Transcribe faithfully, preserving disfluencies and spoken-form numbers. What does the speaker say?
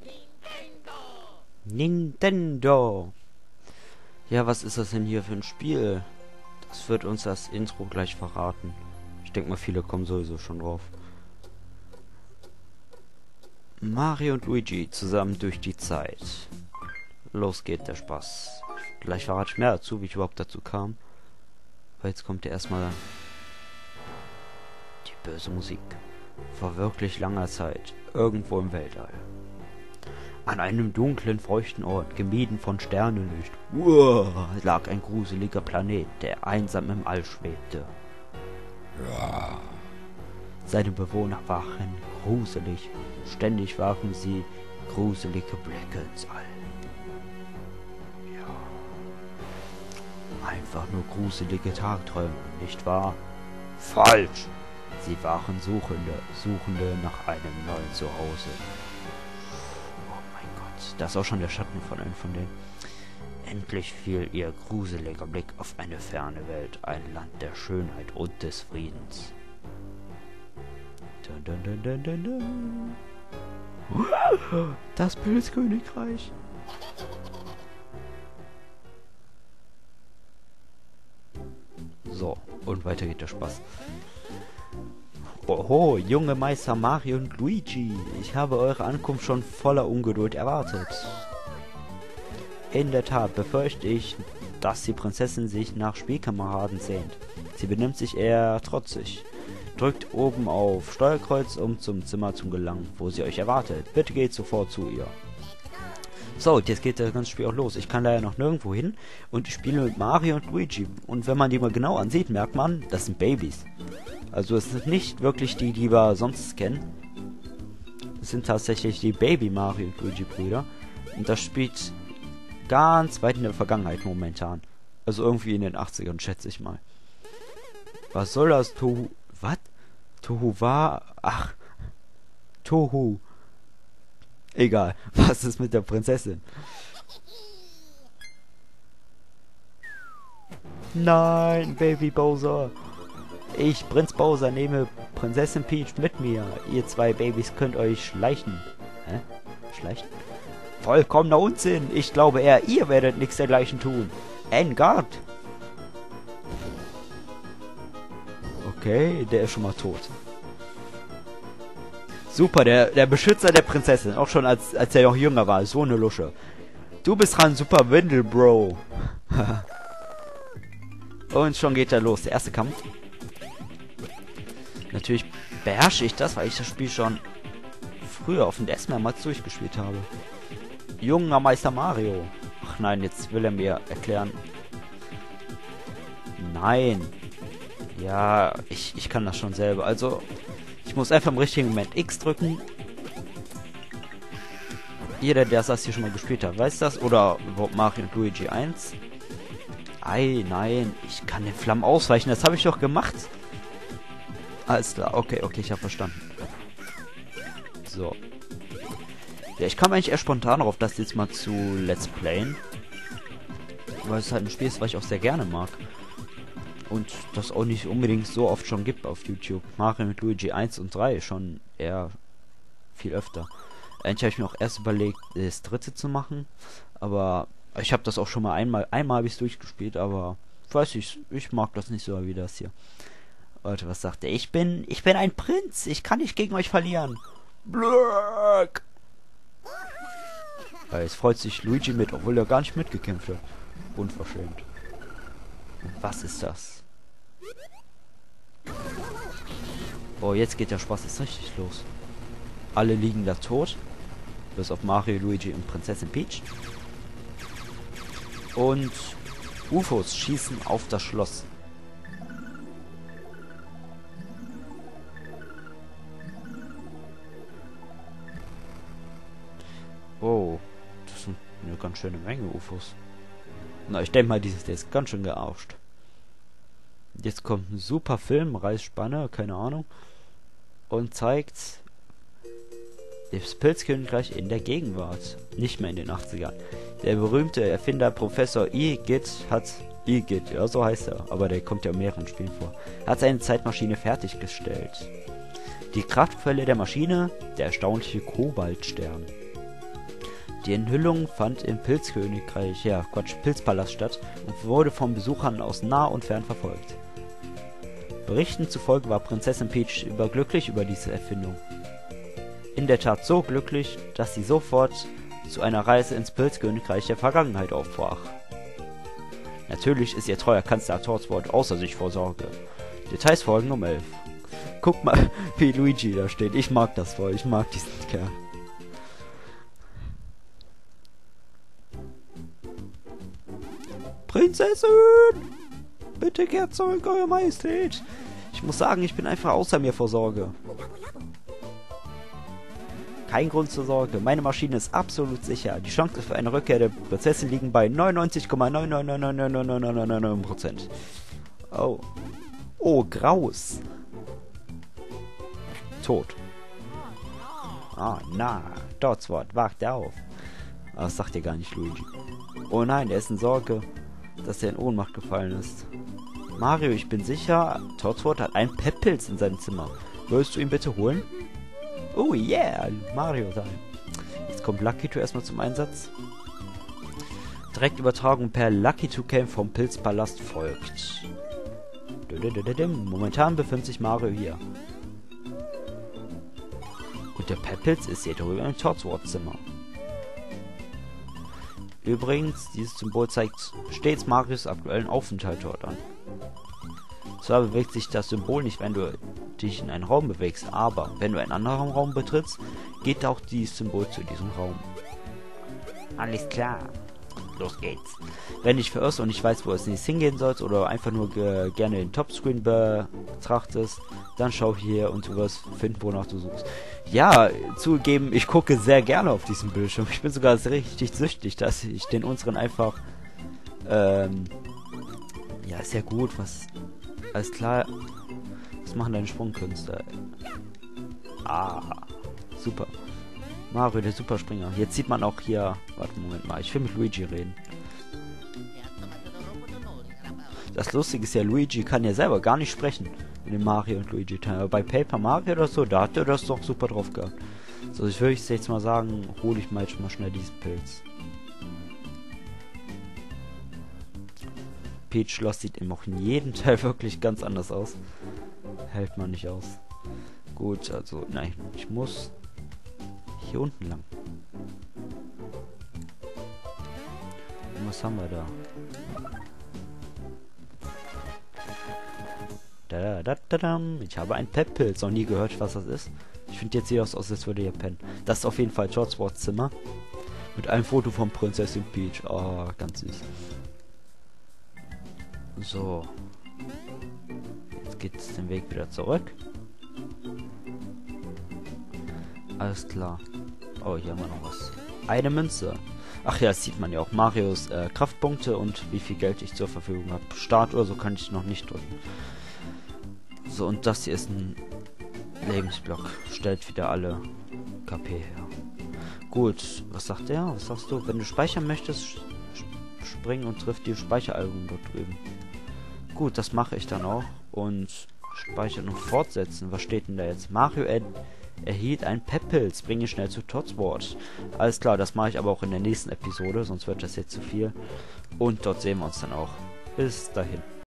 Nintendo. Ja, was ist das denn hier für ein Spiel? Das wird uns das Intro gleich verraten. Ich denke mal, viele kommen sowieso schon drauf. Mario und Luigi zusammen durch die Zeit. Los geht der Spaß. Gleich verrate ich mehr dazu, wie ich überhaupt dazu kam. Aber jetzt kommt ja erstmal die böse Musik. Vor wirklich langer Zeit, irgendwo im Weltall. An einem dunklen, feuchten Ort, gemieden von Sternenlicht, uah, lag ein gruseliger Planet, der einsam im All schwebte. Ja. Seine Bewohner waren gruselig. Ständig warfen sie gruselige Blicke ins All. Ja. Einfach nur gruselige Tagträume, nicht wahr? Falsch! Sie waren Suchende, Suchende nach einem neuen Zuhause. Das ist auch schon der Schatten von einem von denen. Endlich fiel ihr gruseliger Blick auf eine ferne Welt, ein Land der Schönheit und des Friedens. Dun, dun, dun, dun, dun, dun. Das Pilzkönigreich. So, und weiter geht der Spaß. Oho, junge Meister Mario und Luigi, ich habe eure Ankunft schon voller Ungeduld erwartet. In der Tat befürchte ich, dass die Prinzessin sich nach Spielkameraden sehnt. Sie benimmt sich eher trotzig. Drückt oben auf Steuerkreuz, um zum Zimmer zu gelangen, wo sie euch erwartet. Bitte geht sofort zu ihr. So, jetzt geht das ganze Spiel auch los. Ich kann leider noch nirgendwo hin und ich spiele mit Mario und Luigi. Und wenn man die mal genau ansieht, merkt man, das sind Babys. Also es sind nicht wirklich die, die wir sonst kennen. Es sind tatsächlich die Baby Mario und Luigi Brüder. Und das spielt ganz weit in der Vergangenheit momentan. Also irgendwie in den achtzigern, schätze ich mal. Was soll das? Tohu... Was? Tohu war... Ach. Tohu. Egal. Was ist mit der Prinzessin? Nein, Baby Bowser. Ich, Prinz Bowser, nehme Prinzessin Peach mit mir. Ihr zwei Babys könnt euch schleichen. Hä? Schleichen? Vollkommener Unsinn. Ich glaube eher, ihr werdet nichts dergleichen tun. Engard. Okay, der ist schon mal tot. Super, der, der Beschützer der Prinzessin. Auch schon als, als er noch jünger war. So eine Lusche. Du bist dran, Super Windel, Bro. Und schon geht er los. Der erste Kampf. Natürlich beherrsche ich das, weil ich das Spiel schon früher auf dem D S mehrmals durchgespielt habe. Junger Meister Mario. Ach nein, jetzt will er mir erklären. Nein. Ja, ich, ich kann das schon selber. Also, ich muss einfach im richtigen Moment X drücken. Jeder, der das hier schon mal gespielt hat, weiß das. Oder überhaupt Mario und Luigi eins. Ei, nein, ich kann den Flammen ausweichen. Das habe ich doch gemacht. Alles klar, okay, okay, ich habe verstanden. So. Ja, ich kam eigentlich eher spontan darauf, das jetzt mal zu Let's Playen. Weil es halt ein Spiel ist, was ich auch sehr gerne mag. Und das auch nicht unbedingt so oft schon gibt auf YouTube. Mario mit Luigi eins und drei schon eher viel öfter. Eigentlich habe ich mir auch erst überlegt, das dritte zu machen. Aber ich habe das auch schon mal einmal, einmal habe ich es durchgespielt, aber weiß ich, ich mag das nicht so wie das hier. Leute, was sagt er? Ich bin, ich bin ein Prinz. Ich kann nicht gegen euch verlieren. Blöck. Ja, jetzt freut sich Luigi mit, obwohl er gar nicht mitgekämpft hat. Unverschämt. Und was ist das? Oh, jetzt geht der Spaß jetzt richtig los. Alle liegen da tot. Bis auf Mario, Luigi und Prinzessin Peach. Und U F Os schießen auf das Schloss. Oh, das sind eine ganz schöne Menge U F Os. Na, ich denke mal, dieses der ist ganz schön gearscht. Jetzt kommt ein super Film, Reißspanne, keine Ahnung. Und zeigt das Pilzkönigreich in der Gegenwart. Nicht mehr in den achtzigern. Der berühmte Erfinder Professor Igitt hat... Igitt, ja, so heißt er. Aber der kommt ja in mehreren Spielen vor. Hat seine Zeitmaschine fertiggestellt. Die Kraftquelle der Maschine, der erstaunliche Kobaltstern. Die Enthüllung fand im Pilzkönigreich, ja Quatsch, Pilzpalast statt und wurde von Besuchern aus nah und fern verfolgt. Berichten zufolge war Prinzessin Peach überglücklich über diese Erfindung. In der Tat so glücklich, dass sie sofort zu einer Reise ins Pilzkönigreich der Vergangenheit aufbrach. Natürlich ist ihr treuer Kanzler Toadsword außer sich vor Sorge. Details folgen um elf. Guck mal, wie Luigi da steht. Ich mag das voll. Ich mag diesen Kerl. Prinzessin! Bitte kehrt zurück, Eure Majestät! Ich muss sagen, ich bin einfach außer mir vor Sorge. Kein Grund zur Sorge. Meine Maschine ist absolut sicher. Die Chancen für eine Rückkehr der Prinzessin liegen bei neunundneunzig Komma neun neun neun neun neun neun neun neun neun neun Prozent. Oh. Oh, Graus. Tot. Ah, na. Toadsword, wacht auf. Aber das sagt ihr gar nicht, Luigi. Oh nein, er ist in Sorge, dass er in Ohnmacht gefallen ist. Mario, ich bin sicher, Toadsword hat einen Peppilz in seinem Zimmer. Würdest du ihn bitte holen? Oh yeah, Mario Time. Jetzt kommt Lucky Two erstmal zum Einsatz. Direktübertragung per Lucky Two Cam vom Pilzpalast folgt. Momentan befindet sich Mario hier. Und der Peppilz ist hier drüben im Toadsword Zimmer. Übrigens, dieses Symbol zeigt stets Marios aktuellen Aufenthalt dort an. Zwar bewegt sich das Symbol nicht, wenn du dich in einen Raum bewegst, aber wenn du einen anderen Raum betrittst, geht auch dieses Symbol zu diesem Raum. Alles klar. Los geht's. Wenn dich verirrst und nicht weißt, wo es nächstes hingehen sollst oder einfach nur ge gerne den Topscreen betrachtest, dann schau hier und du wirst finden, wonach du suchst. Ja, zugegeben, ich gucke sehr gerne auf diesen Bildschirm. Ich bin sogar richtig süchtig, dass ich den unseren einfach ähm, ja, ist ja gut, was alles klar. Was machen deine Sprungkünste? Ah, super. Mario, der Superspringer. Jetzt sieht man auch hier... Warte, Moment mal. Ich will mit Luigi reden. Das Lustige ist ja, Luigi kann ja selber gar nicht sprechen. In dem Mario und Luigi Teil. Aber bei Paper Mario oder so, da hat er das doch super drauf gehabt. So, ich würde jetzt mal sagen, hole ich mal jetzt mal schnell diesen Pilz. Peach Schloss sieht eben auch in jedem Teil wirklich ganz anders aus. Hält man nicht aus. Gut, also, nein, ich muss... hier unten lang. Und was haben wir da? Da, da, da, da. Ich habe einen Peppilz. Noch nie gehört, was das ist. Ich finde jetzt hier aus, als würde hier pennen. Das ist auf jeden Fall Toadswords Zimmer. Mit einem Foto von Prinzessin Peach. Oh, ganz süß. So. Jetzt geht es den Weg wieder zurück. Alles klar. Oh, hier haben wir noch was. Eine Münze. Ach ja, das sieht man ja auch. Marios äh, Kraftpunkte und wie viel Geld ich zur Verfügung habe. Start oder so kann ich noch nicht drücken. So, und das hier ist ein Lebensblock. Stellt wieder alle K P her. Gut, was sagt der? Was sagst du? Wenn du speichern möchtest, springen und trifft die Speicheralbum dort drüben. Gut, das mache ich dann auch. Und speichern und fortsetzen. Was steht denn da jetzt? Mario er erhielt ein Peppilz. Bringe schnell zu Toadsword. Alles klar, das mache ich aber auch in der nächsten Episode, sonst wird das jetzt zu viel. Und dort sehen wir uns dann auch. Bis dahin.